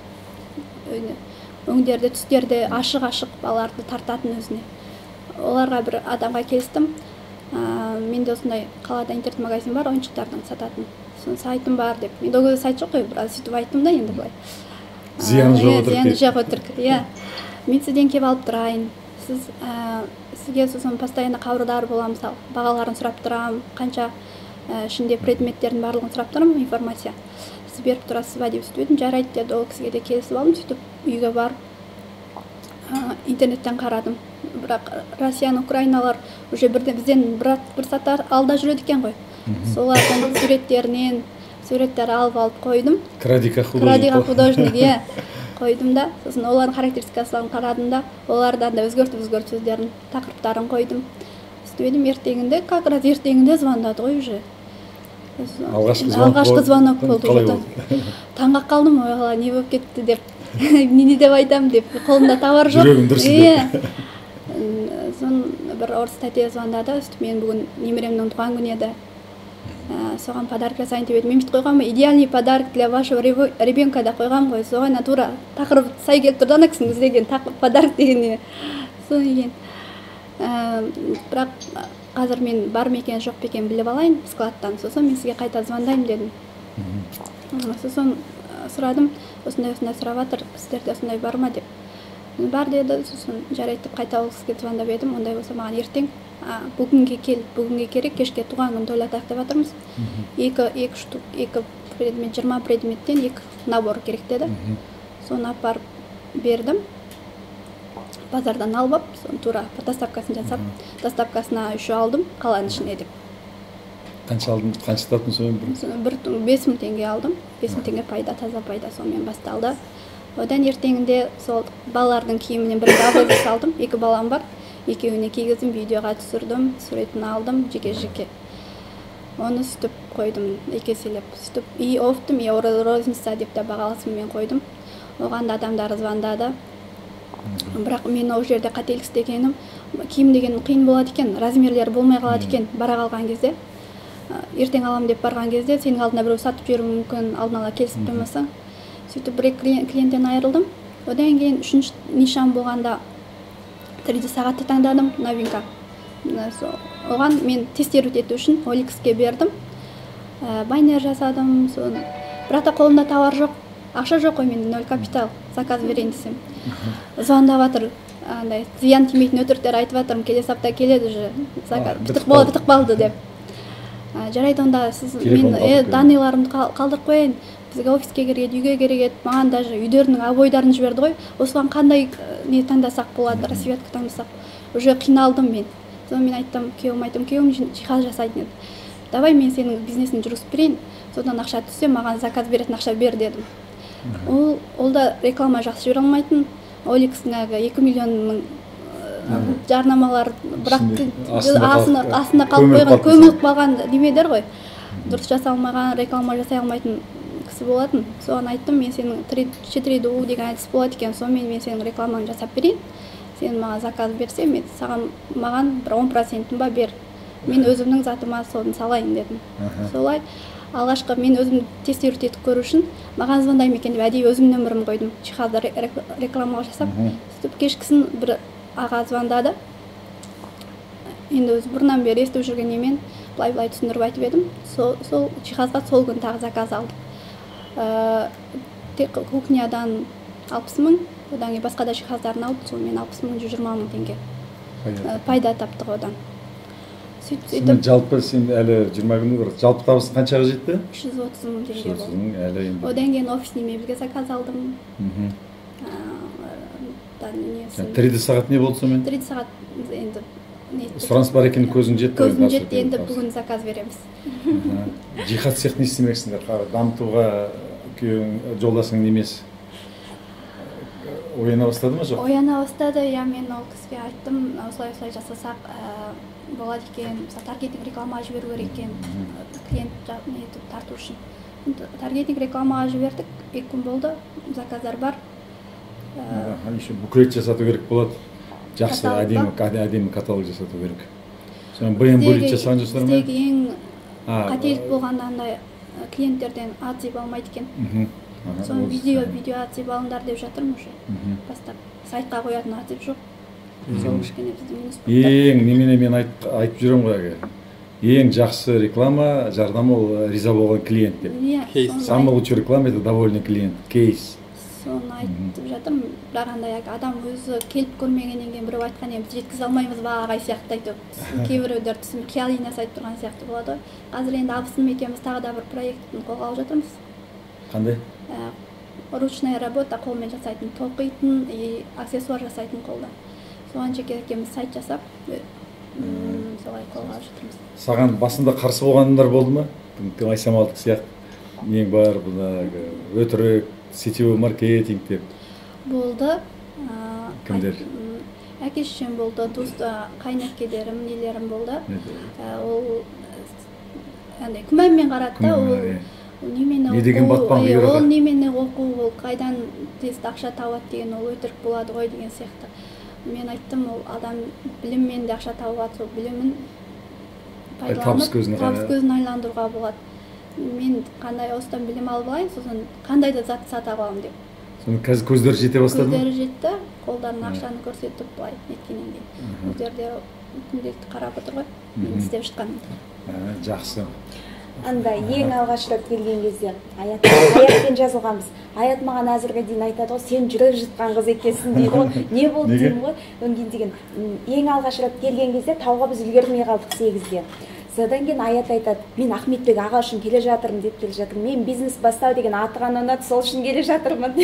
Өңдерде, түстерде ашық-ашық балаларды тартатын өзіне. Оларға бір адамға келістім. Менде осындай қалада интернет магазин бар, ойыншықтардың сататын. Сайтым бар деп. Мен ол кезде сайт жоқ қой, біраз сөйтіп айттым да енді былай. Зияны жоқ отыр. Зияны жоқ отыр. Иә. Мен сізден келіп алып тұрайын. Сіз сізге сосын постоянно қабырдар боламын, мысалы, бағаларын сұрап тұрам, қанша ішінде предметтердің барлығын сұрап тұрам, информация. Сіз беріп тұрасыз ба деп сөйтіп едім, жарайды деді. Ол кісіге де келісіп алдым, сөйтіп үйге барып интернеттен қарадым. Бірақ Россияны, Украиналар уже бізден бір сатар алда жүреді екен ғой. Солардың суреттерінен суреттер алып алып қойдым. Крадика художник. Крадика художник, иә. Қойдым да, сосын олардың характеристикасын қарадым да, олардан да өзгертіп-өзгертіп сөздерін, тақырыптарын қойдым. Сөйтіп ертеңінде, как раз ертеңінде звондады ғой уже. Алғашқы звонок болды. Таңға қалдым, ойға не болып кетті деп, не деп айтам деп, қолымда товар жоқ. Жүрегім дүрсілдеп. Сосын бір орыс тәте звондады, мен бүгін немеремнің туған күні еді. Соған подарок жасайын деп едім. Мен бүйтіп қойғанмын, идеальный подарок для вашего ребенка да қойғам ғой. Соған тура тақырып сай келіп тұрды ана кісінің іздеген подарок дегеніне. Содан кейін бірақ қазір мен бар ма екен жоқ па екен біліп алайын складтан. Сосын мен сізге қайта звондаймын дедім. Сосын сұрадым, осындай-осындай сұрап жатыр, сіздерде осындай бар ма деп. Бар деді, сосын жарайды деп қайта ол кісіге звондап едім. Ондай болса маған ертең бүгінге кел, бүгінге керек, кешке туған күн тойлатайық деп жатырмыз. Екі, екі штук, екі предмет, жиырма предметтен екі набор керек деді. Соны апарып бердім. Базардан алып, соны тура доставкасын жасап, доставкасына үші алдым, қаланың ішіне деп. Қанша алдың, қанша таптың сонымен бір? бес мың теңге алдым. бес мың теңге пайда, таза пайда сонымен басталды. Одан ертеңінде сол балалардың киімінен бір дабылды салдым. Екі балам бар. Екеуіне кигіздім, видеоға түсірдім, суретін алдым, жеке-жеке. Оны сүтіп қойдым, екеселеп. Сүтіп, и офтым, и розница деп те бағаласымен қойдым. Оған да адамдар звондады. Бірақ мен ол жерде қателік істегенім, киім деген қиын болады екен, размерлері болмай қалады екен, бара қалған кезде. Ертең алам деп барған кезде, сенің алдына біреу сатып жіберуі мүмкін, алдын ала келісіп тұрмасаң. Сөйтіп бір клиенттен айырылдым. Одан кейін үшінші нишан болғанда три дэ сағатты таңдадым, новинка. Оған мен тестировать ету үшін Оликске бердім. Байнер жасадым. Бірақ та қолымда тауар жоқ. Ақша жоқ қой, мен нөл капитал. Заказ берейін десем. Звондап жатыр. Зиян тимейтін өтіріктер айтып жатырмын. Келесі апта келеді уже. Заказ бітіп болды, бітіп қалды деп. Жарайды, онда сіз мен данныйларымды қалдырып қойын. Бізге офиске керек, үйге керек, маған даже үйлерінің обойдарын жіберді ғой. Осыған қандай не таңдасақ болады, рассветка таңдасақ. Уже қиналдым мен. Содан мен айттым, күйеуім айттым, күйеуім жиһаз жасайды деді. Давай мен сенің бизнесін жүргізіп берейін. Содан ақша түссе, маған заказ беретін ақша бер дедім. Ол ол да реклама жақсы жібере алмайтын. Оликстің екі миллионның жарнамалар, бірақ астында қалып қойған, көміліп қалған немедер ғой. Дұрыс жасалмаған, реклама жасай алмайтын кісі болатын. Соған айттым, мен сенің четыре дэ у деген әдіс болады екен, сонымен мен сенің рекламаны жасап берейін. Сен маған заказ берсе, мен саған маған бір он процентін ба бер. Мен өзімнің затыма соны салайын дедім. Солай алғашқы мен өзім тестировать етіп көру үшін маған звондаймын екен деп әдейі өзімнің нөмірімді қойдым. Жиһазды рекламаға жасап, сөйтіп кешкісін бір аға звондады. Енді өзі бұрыннан бері естіп жүрген немен былай-былай түсіндіріп айтып едім. Сол жиһазға сол күн тағы заказ алдым. Тек кухнядан алпыс мың, одан кейін басқа да жиһаздарын алып сонымен алпыс мың жүз жиырма мың теңге пайда таптық одан. Сөйтіп сөйтіп жалпы сен әлі жиырма күн бар. Жалпы табыс қаншаға жетті? үш жүз отыз мың теңге болды. Әлі енді. Одан кейін офисный мебельге заказ алдым. Мхм. несі три дэ сағат не болды сонымен? три дэ сағат енді сұраныс бар екен, көзің жетті. Көзім жетті, енді бүгін заказ береміз. Жиһаз цех не істемексіңдер? Дамытуға күйеуің жолдасың немесі ояна бастады ма жоқ? Ояна бастады, иә, мен ол кісіге айттым, осылай осылай жасасақ болады екен, таргетинг рекламаға жіберу керек екен, клиент тарту үшін. Таргетинг рекламаға жібердік, екі күн болды, заказдар бар. Еще буклет жасату керек болады. Жақсы, әдемі каталог жасату керек. Соны бэ эм бөлек жасаған жастар ма? Біздегі ең қателік болғанда андай клиенттерден отзыв алмайды екен. Соны видео, видео отзыв алыңдар деп жатырмын уже. Бастап сайтқа қоятын отзыв жоқ. Сол кішкене бізде минус болып тұр. Ең немене мен айтып жүремін ғой, ең жақсы реклама, жардам ол риза болған клиент деп. Самый лучший реклама это довольный клиент, кейс. Соны айтып жатырмын, бірақ андай адам өзі келіп көрмегеннен кейін біреу айтқан енді жеткізе алмаймыз ба ағай сияқты айтып, кейбіреулер түсін қияли нәрсе айтып тұрған сияқты болады ғой. Қазір енді Абысын екеуміз тағы да бір проектін қолға алып жатырмыз. Қандай? Ручная работа, қолмен жасайтын, тоқитын и аксессуар жасайтын қолда. Соған жеке екеуміз сайт жасап, солай қолға алып жатырмыз. Саған басында қарсы болғандар болды ма? Айсамалдық сияқты нең бар, бұда өтірік, сетевой маркетинг деп. Болды. Кімдер? Әке-шешем болды, дос, қайынәпкелерім, нелерім болды. Ол күмәнмен қарады да, ол немені оқу, ол немені оқу, ол қайдан тез ақша табады деген, ол өтірік болады ғой деген сияқты. Мен айттым, ол адам біліммен де ақша табады, сол білімін пайдаланып, табыс көзін айландыруға болады. Мен қандай осыдан білім алып алайын, сосын қандай да зат сата аламын деп. Соны қазір көздері жете бастады ма? Көздері жетті, қолдарына ақшаны көрсетіп былай неткеннен кейін. Өздері күнделікті қарап отыр ғой, мен істеп жатқанымды. Жақсы. Анда ең алғаш рет келген кезде аятпен жазылғанбыз. Аят маған әзірге дейін айтады ғой, сен жүрек жұтқан қыз екенсің дейді ғой. Не болды деймін ғой. Өңген деген ең алғаш рет келген кезде тауға біз үлгермей қалдық сегізде. Содан кейін Аят айтады, мен Ахметбек аға үшін келе жатырмын деп келе жатырмын. Мен бизнес бастау деген атыған ұнады, сол үшін келе жатырмын.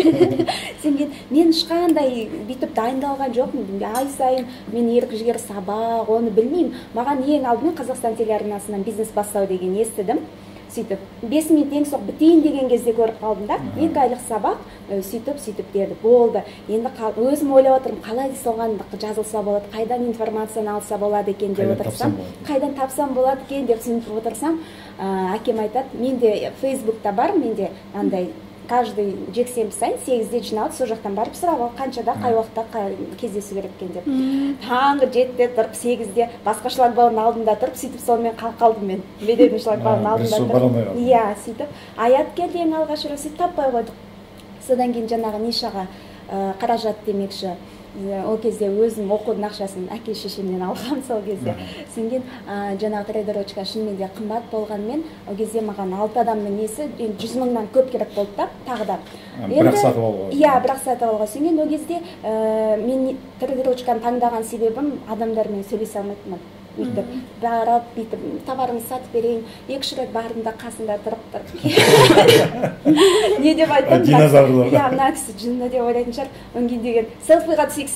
Сен мен ешқандай бүйтіп дайындалған жоқпын. Ай сайын мен ерік жігер сабақ, оны білмеймін. Маған ең алдымен Қазақстан телеарнасынан бизнес бастау деген естідім. Сөйтіп, бес минут ең соқ бітейін деген кезде көріп қалдым да, екі айлық сабақ, сөйтіп, сөйтіп деді, болды. Енді өзім ойлап отырмын, қалай соған жазылса болады, қайдан информацияны алса болады екен деп отырсам, қайдан тапсам болады екен деп түсініп отырсам, әкем айтады, менде Фейсбукта бар, менде андай каждый жексенбі сайын сегізде жиналып, сол жақтан барып сұрап ал, қаншада қай уақытта кездесу керек екен деп. Таңғы жетіде тұрып, сегізде басқа шлагбаудың алдында тұрып, сөйтіп сонымен қалдым мен. Бедердің шлагбаудың алдында тұрып. Иә, сөйтіп Аят келді ең алғаш рет, сөйтіп таппай қойдық. Содан кейін жаңағы Нишаға қаражат демекші. Ол кезде өзім оқудың ақшасын әке-шешемнен алғам сол кезде. Содан кейін жаңағы трейдерочка шынымен де қымбат болғанмен, ол кезде маған алты адамның несі жүз мыңнан көп керек болды да, тағы да. Бірақ сатып алуға. Иә, бірақ сатып алуға. Содан кейін ол кезде мен трейдерочканы таңдаған себебім адамдармен сөйлесе алмайтынмын. Бүйтіп, барып, бүйтіп, товарымды сатып берейін, екі-үш рет бардым да қасында тұрып тұрып. Не деп айтам? Динозаврлар. Иә, мына кісі жынды деп ойлайтын шығар. Онан деген селфиға түсейік,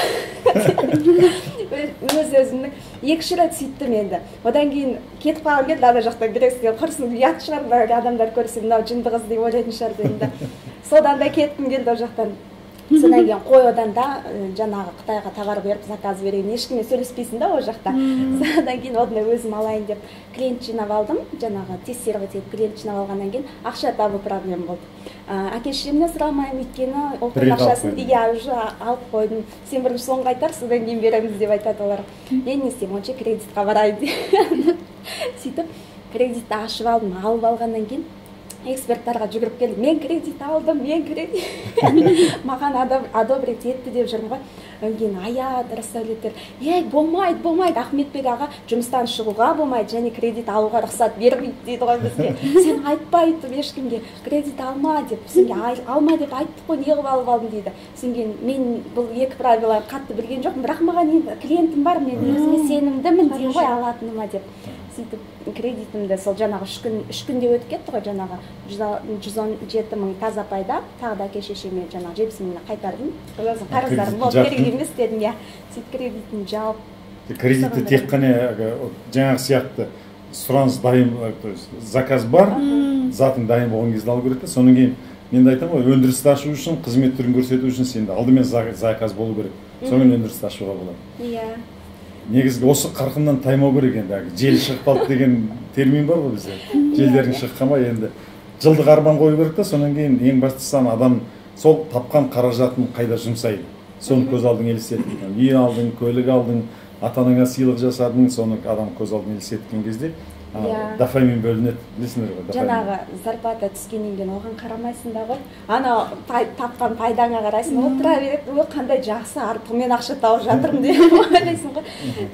селфиға. Өз өзімнің екі-үш рет сөйттім енді. Одан кейін кетіп қалғым келді, ана жақта бірексіген құрсын ұят шығар, адамдар көрсе мынау жынды қыз деп ойлайтын шығар дедім. Содан да кеткім келді ол жақтан. Содан кейін қой одан да жаңағы Қытайға товар беріп заказ берейін, ешкіммен сөйлеспейсің да ол жақта. Содан кейін одан өзім алайын деп клиент жинап алдым, жаңағы тестировать етіп клиент жинап алғаннан кейін ақша табу проблема болды. Әке-шешемнен сұрамаймын, өйткені оқудың ақшасын иә уже алып қойдым. Сен бірінші соңғы айтар, содан кейін береміз деп айтады олар. Мен не істеймін, онша кредитқа барайын деп. Сөйтіп кредитті ашып алдым, алып алғаннан кейін эксперттарға жүгіріп келді, мен кредит алдым, мен кредит маған одобрить етті деп жүрмін ғой. Кейін аят Расулеттер, ей болмайды, болмайды, Ахметбек аға жұмыстан шығуға болмайды және кредит алуға рұқсат бермейді дейді ғой бізге. Сен айтпа айтып ешкімге кредит алма деп, сенге алма деп айттық қой, неғып алып алдың дейді. Сенген мен бұл екі правиланы қатты білген жоқпын, бірақ маған енді клиентім бар, мен өзіме сенімдімін деймін ғой алатыныма деп. Сөйтіп кредитімді сол жаңағы үш күн үш күнде өтіп кетті ғой, жаңағы жүз он жеті мың таза пайда, тағы да әке шешеме жаңағы жетпіс мыңды қайтардым. Өзім қарыздарым болды, керек емес дедім, иә. Сөйтіп кредитімді жауып. Кредитті тек қана жаңағы сияқты сұраныс дайын, заказ бар, затың дайын болған кезде алу керек та. Содан кейін мен де айтамын ғой, өндірісті ашу үшін, қызмет түрін көрсету үшін сенде алдымен заказ болу керек. Содан өндірісті ашуға болады. Иә. Негізгі осы қарқыннан таймау керек енді. Жел шығып қалды деген термин бар ғой бізде. Желдердің шыққанма енді жылдық арман қою керек та, содан кейін ең бастысы адам сол тапқан қаражатын қайда жұмсайды. Соны көз алдың елестетіп, үй алдың, көлік алдың, ата-анаңа сыйлық жасадың, соны адам көз алдың елестеткен кезде дофамин бөлінеді, білесіңдер ғой. Жаңағы зарплата түскеннен кейін оған қарамайсың да ғой. Ана тапқан пайдаңа қарайсың, отыра береді, ой қандай жақсы, артығымен ақша тауып жатырмын деп ойлайсың ғой.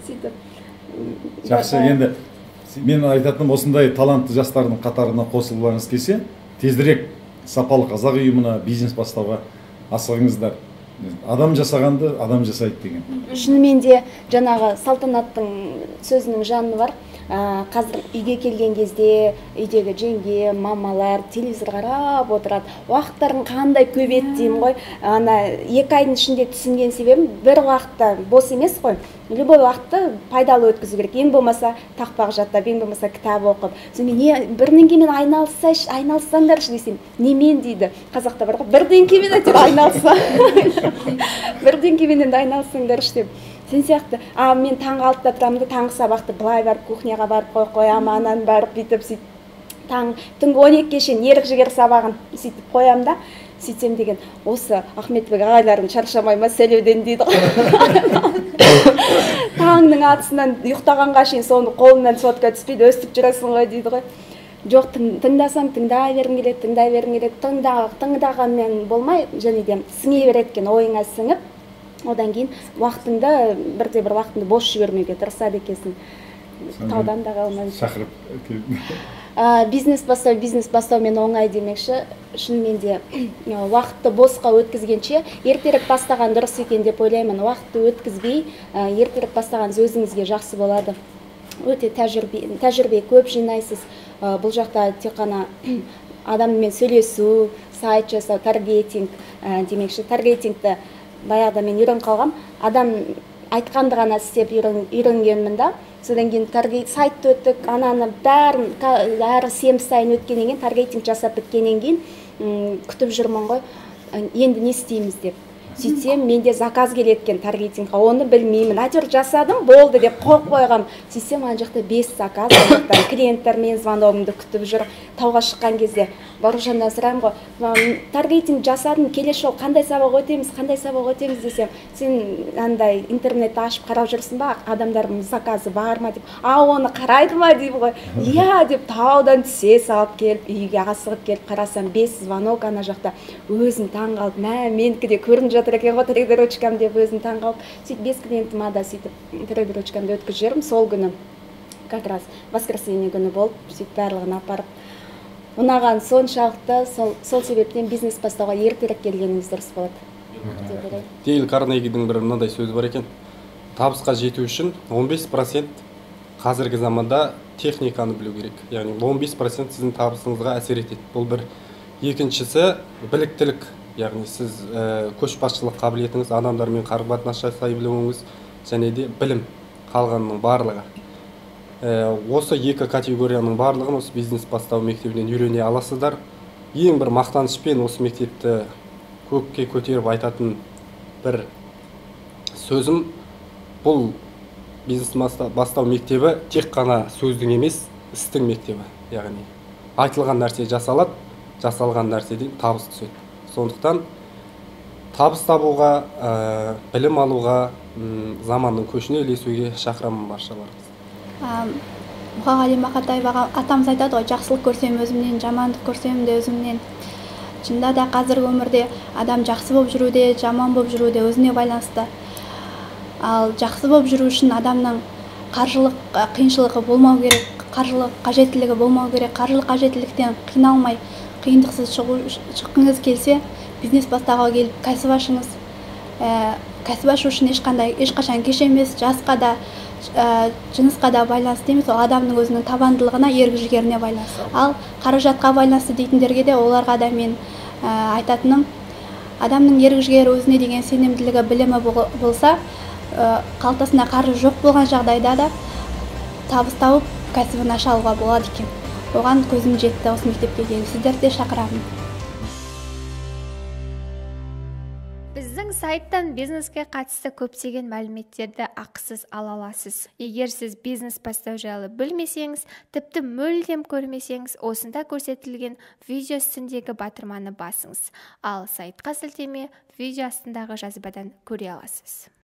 Сөйтіп жақсы, енді мен айтатыным осындай талантты жастардың қатарына қосылғыңыз келсе, тезірек сапалы қазақ ұйымына бизнес бастауға асығыңыздар. Адам жасағанды адам жасайды деген. Шынымен де жаңағы Салтанаттың сөзінің жаны бар. Қазір үйге келген кезде үйдегі жеңге, мамалар телевизор қарап отырады. Уақыттарын қандай көп еді деймін ғой. Ана екі айдың ішінде түсінген себебім бір уақытта бос емес қой. Любой уақытты пайдалы өткізу керек. Ең болмаса тақпақ жаттап, ең болмаса кітап оқып. Соны не бірдеңкемен айналыссайшы, айналыссаңдаршы десем, немен дейді. Қазақта бар ғой, бірдеңкемен әйтеуір айналысса. Бірдеңкемен айналыссаңдаршы деп. Сен сияқты, а мен таңғы алтыда тұрамын да, таңғы сабақты былай барып кухняға барып қой қоям, анан барып бүйтіп сөйтіп таң түнгі он екіге шейін ерік жігер сабағын сөйтіп қоям да, сөйтсем деген осы Ахметбек ағайларың шаршамай ма сөйлеуден дейді ғой. Таңның атысынан ұйықтағанға шейін соны қолынан сотқа түспейді, өстіп жүресің ғой дейді ғой. Жоқ, тыңдасаң тыңдай бергің келеді, тыңдай бергің келеді, тыңдағанмен болмай, және де сіңе береді екен, ойыңа сіңіп, одан кейін уақытыңда бірде бір уақытыңды бос жібермеуге тырысады екенсің. Таудан да қалмай. Шақырып бизнес бастау, бизнес бастаумен оңай демекші. Шынымен де уақытты босқа өткізгенше ертерек бастаған дұрыс екен деп ойлаймын. Уақытты өткізбей, ертерек бастаған өзіңізге жақсы болады. Өте тәжірибе, тәжірибе көп жинайсыз. Бұл жақта тек қана адаммен сөйлесу, сайт жасау, таргетинг демекші. Таргетингті баяғыда мен үйреніп қалғам. Адам айтқанды ғана істеп үйренгенмін да. Содан кейін таргет сайтты өттік, ананы бәрін әр сенбі сайын өткеннен кейін, таргетинг жасап біткеннен кейін күтіп жүрмін ғой. Енді не істейміз деп. Сөйтсем, менде заказ келеткен таргетингқа, оны білмеймін. Әйтеуір жасадым, болды деп қойып қойғам. Сөйтсем, ана жақта бес заказ, клиенттер мен звоногымды күтіп жүр. Тауға шыққан кезде Бауыржаннан сұраймын ғой, таргетинг жасадым, келесі жолы қандай сабақ өтеміз, қандай сабақ өтеміз десем, сен андай интернетті ашып қарап жүрсің ба, адамдардың заказы бар ма деп. А, оны қарайды ма деймін ғой. Иә деп таудан түсе салып келіп, үйге асығып келіп қарасам, бес звонок ана жақта. Өзім таң қалып, мә, менікі де көрініп жатыр екен ғой, тренировкам деп өзім таң қалып. Сөйтіп бес клиентіма да сөйтіп тренировкамды өткізіп жүрмін сол күні. Как раз воскресенье күні болып, сөйтіп барлығын апарып. Ұнаған соншалықты сол себептен бизнес бастауға ертерек келгеніңіз дұрыс болады. Дейл Карнегидің бір мынандай сөзі бар екен. Табысқа жету үшін он бес процент қазіргі заманда техниканы білу керек. Яғни он бес процент сіздің табысыңызға әсер етеді. Бұл бір. Екіншісі біліктілік. Яғни сіз көшбасшылық қабілетіңіз, адамдармен қарым-қатынас жасай білуіңіз және де білім қалғанның барлығы. Осы екі категорияның барлығын осы бизнес бастау мектебінен үйрене аласыздар. Ең бір мақтанышпен осы мектепті көкке көтеріп айтатын бір сөзім, бұл бизнес бастау мектебі тек қана сөздің емес, істің мектебі. Яғни айтылған нәрсе жасалады, жасалған нәрседен табыс түседі. Сондықтан табыс табуға, білім алуға, заманның көшіне ілесуге шақырамын баршаларыңызды. Мұқағали Мақатаев атамыз айтады ғой, жақсылық көрсем өзімнен, жамандық көрсем де өзімнен. Шынында да қазіргі өмірде адам жақсы болып жүруде, жаман болып жүруде өзіне байланысты. Ал жақсы болып жүру үшін адамның қаржылық қиыншылығы болмау керек, қаржылық қажеттілігі болмау керек. Қаржылық қажеттіліктен қиналмай, қиындықсыз шыққыңыз келсе, бизнес бастауға келіп кәсіп ашыңыз. Кәсіп ашу үшін ешқандай ешқашан кеш емес, жасқа да, жынысқа да байланысты емес, ол адамның өзінің табандылығына, ерік-жігеріне байланысты. Ал қаражатқа байланысты дейтіндерге де, оларға да мен айтатыным, адамның ерік-жігері, өзіне деген сенімділігі, білімі болса, қалтасында қаржы жоқ болған жағдайда да табыс тауып кәсібін аша алуға болады екен. Оған көзім жетті осы мектепке келіп, сіздерді де шақырамын. Біздің сайттан бизнеске қатысты көптеген мәліметтерді ақысыз ала аласыз. Егер сіз бизнес бастау жайлы білмесеңіз, тіпті мүлдем көрмесеңіз, осында көрсетілген видео үстіндегі батырманы басыңыз. Ал сайтқа сілтеме видео астындағы жазбадан көре аласыз.